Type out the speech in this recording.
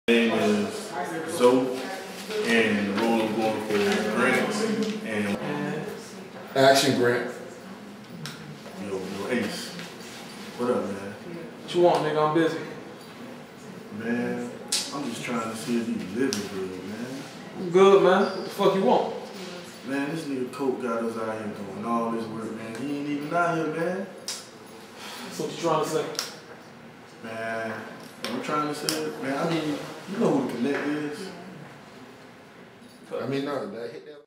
Name is Zoe, and the role I'm going for is Grant. And Action, Grant. yo, Ace. What up, man? What you want, nigga? I'm busy. Man, I'm just trying to see if you living good, man. I'm good, man. What the fuck you want? Man, this nigga Coke got us out here doing all this work, man. He ain't even out here, man. That's what you trying to say? Man, I'm trying to say, man, I mean, you know who the Connect is? I mean, no, that hit that.